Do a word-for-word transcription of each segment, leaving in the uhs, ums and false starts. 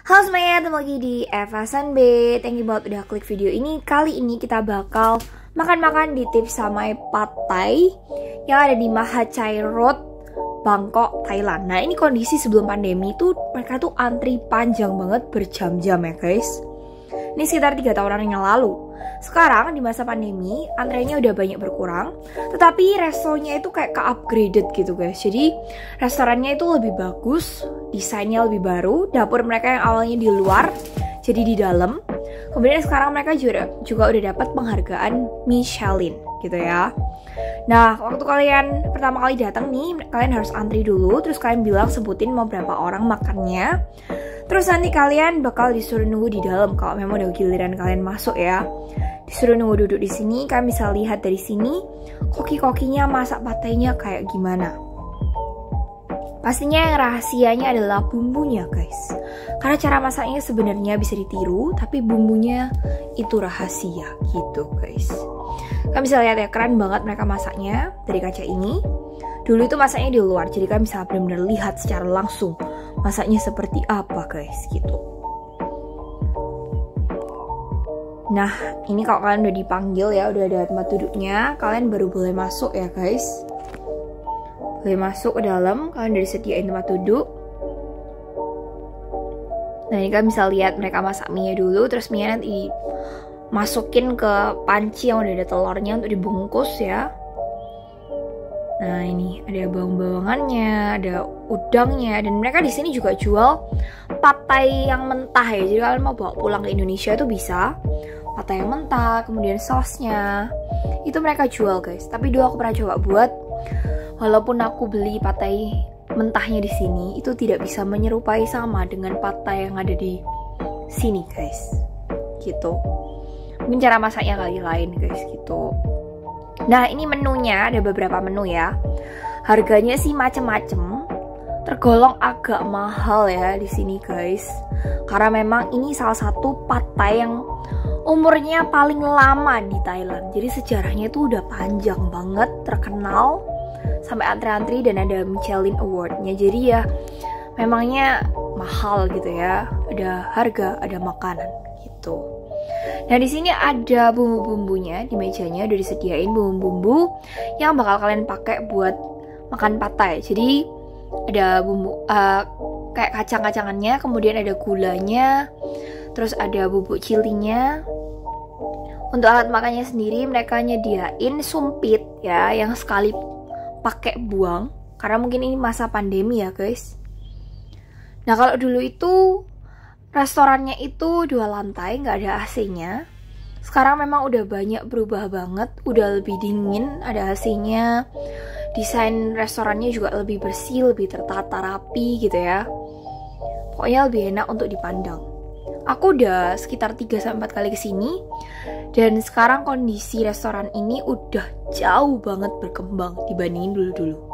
Halo semuanya, ketemu lagi di Eva Sanb. Thank you banget udah klik video ini. Kali ini kita bakal makan-makan di tips sama Pad Thai yang ada di Mahachai Road, Bangkok, Thailand. Nah, ini kondisi sebelum pandemi tuh mereka tuh antri panjang banget berjam-jam ya guys. Ini sekitar tiga tahunan yang lalu. Sekarang di masa pandemi antriannya udah banyak berkurang, tetapi restonya itu kayak ke-upgraded gitu guys. Jadi restorannya itu lebih bagus, desainnya lebih baru. Dapur mereka yang awalnya di luar jadi di dalam. Kemudian sekarang mereka juga juga udah dapat penghargaan Michelin gitu ya. Nah, waktu kalian pertama kali datang nih, kalian harus antri dulu, terus kalian bilang sebutin mau berapa orang makannya. Terus nanti kalian bakal disuruh nunggu di dalam kalau memang udah giliran kalian masuk ya. Disuruh nunggu duduk di sini, kalian bisa lihat dari sini koki-kokinya masak patainya kayak gimana. Pastinya yang rahasianya adalah bumbunya guys. Karena cara masaknya sebenarnya bisa ditiru, tapi bumbunya itu rahasia gitu guys. Kalian bisa lihat ya, keren banget mereka masaknya dari kaca ini. Dulu itu masaknya di luar, jadi kalian bisa benar-benar lihat secara langsung masaknya seperti apa guys gitu. Nah, ini kalau kalian udah dipanggil ya, udah ada tempat duduknya, kalian baru boleh masuk ya guys. Boleh masuk ke dalam, kalian udah disediain tempat duduk. Nah, ini kalian bisa lihat mereka masak mie dulu, terus mie nanti masukin ke panci yang udah ada telurnya untuk dibungkus ya. Nah, ini ada bawang-bawangannya, ada udangnya, dan mereka di sini juga jual Pad Thai yang mentah ya. Jadi kalian mau bawa pulang ke Indonesia itu bisa. Pad Thai yang mentah, kemudian sausnya itu mereka jual guys. Tapi dulu aku pernah coba buat, walaupun aku beli Pad Thai mentahnya di sini, itu tidak bisa menyerupai sama dengan Pad Thai yang ada di sini guys. Gitu. Mungkin cara masaknya kali lain guys gitu. Nah, ini menunya, ada beberapa menu ya. Harganya sih macem-macem, tergolong agak mahal ya di sini guys. Karena memang ini salah satu Pad Thai yang umurnya paling lama di Thailand. Jadi sejarahnya itu udah panjang banget, terkenal sampai antri-antri dan ada Michelin Award-nya. Jadi ya memangnya mahal gitu ya. Ada harga, ada makanan gitu. Nah, di sini ada bumbu-bumbunya, di mejanya udah disediain bumbu-bumbu yang bakal kalian pakai buat makan Pad Thai. Jadi ada bumbu uh, kayak kacang-kacangannya, kemudian ada gulanya, terus ada bubuk cilinya. Untuk alat makannya sendiri mereka nyediain sumpit ya, yang sekali pakai buang karena mungkin ini masa pandemi ya guys. Nah, kalau dulu itu restorannya itu dua lantai, nggak ada A C-nya. Sekarang memang udah banyak berubah banget, udah lebih dingin, ada A C-nya. Desain restorannya juga lebih bersih, lebih tertata rapi gitu ya. Pokoknya lebih enak untuk dipandang. Aku udah sekitar tiga sampai empat kali kesini, dan sekarang kondisi restoran ini udah jauh banget berkembang dibandingin dulu-dulu.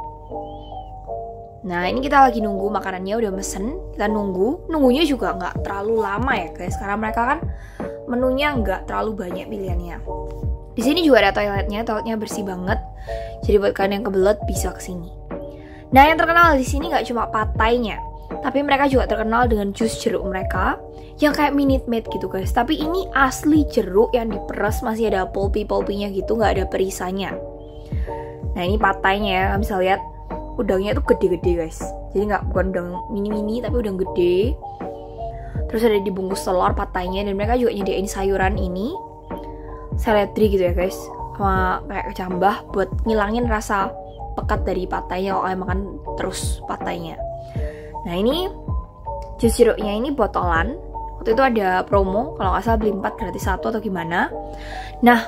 Nah, ini kita lagi nunggu makanannya udah mesen, kita nunggu. Nunggunya juga nggak terlalu lama ya guys, karena mereka kan menunya nggak terlalu banyak pilihannya. Di sini juga ada toiletnya, toiletnya bersih banget. Jadi buat kalian yang kebelet bisa kesini. Nah, yang terkenal di sini nggak cuma Pad Thai-nya, tapi mereka juga terkenal dengan jus jeruk mereka yang kayak Minute Maid gitu guys. Tapi ini asli jeruk yang diperes, masih ada pulpi-pulpinya gitu, nggak ada perisanya. Nah, ini Pad Thai-nya ya, kalian bisa lihat. Udangnya itu gede-gede guys, jadi nggak bukan udang mini-mini tapi udang gede. Terus ada dibungkus telur Pad Thai-nya, dan mereka juga nyediain sayuran ini seledri gitu ya guys, sama kayak kecambah buat ngilangin rasa pekat dari Pad Thai-nya kalau kalian makan terus Pad Thai-nya. Nah, ini jus jeruknya ini botolan. Waktu itu ada promo, kalau nggak salah beli empat gratis satu atau gimana. Nah,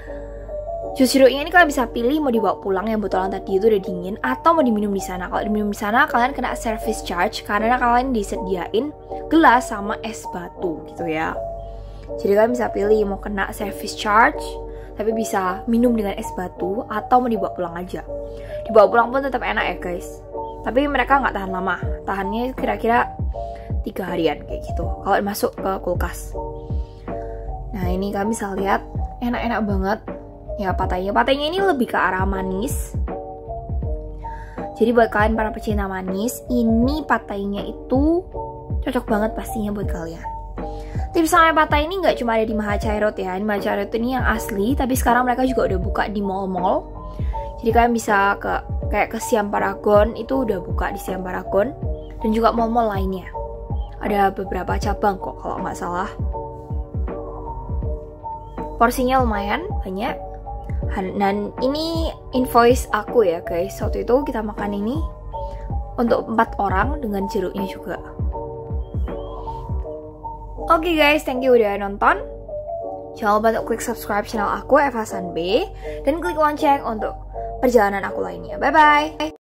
jus jeruknya ini kalian bisa pilih mau dibawa pulang yang botolan tadi itu udah dingin, atau mau diminum di sana. Kalau diminum di sana kalian kena service charge karena kalian disediain gelas sama es batu gitu ya. Jadi kalian bisa pilih mau kena service charge tapi bisa minum dengan es batu, atau mau dibawa pulang aja. Dibawa pulang pun tetap enak ya guys. Tapi mereka nggak tahan lama, tahannya kira-kira tiga harian kayak gitu kalau masuk ke kulkas. Nah, ini kalian bisa lihat enak-enak banget. Ya, Pad Thai-nya. Pad Thai-nya ini lebih ke arah manis. Jadi buat kalian para pecinta manis, ini Pad Thai-nya itu cocok banget pastinya buat kalian. Tips sampai patah ini nggak cuma ada di Mahacairot ya. Di Mahacairot ini yang asli, tapi sekarang mereka juga udah buka di mall-mall. Jadi kalian bisa ke kayak ke Siam Paragon, itu udah buka di Siam Paragon, dan juga mall-mall lainnya. Ada beberapa cabang kok kalau nggak salah. Porsinya lumayan banyak. Dan ini invoice aku ya guys. Waktu itu kita makan ini untuk empat orang dengan jeruknya juga. Oke okay guys, thank you udah nonton. Jangan lupa untuk klik subscribe channel aku Eva San B, dan klik lonceng untuk perjalanan aku lainnya. Bye bye.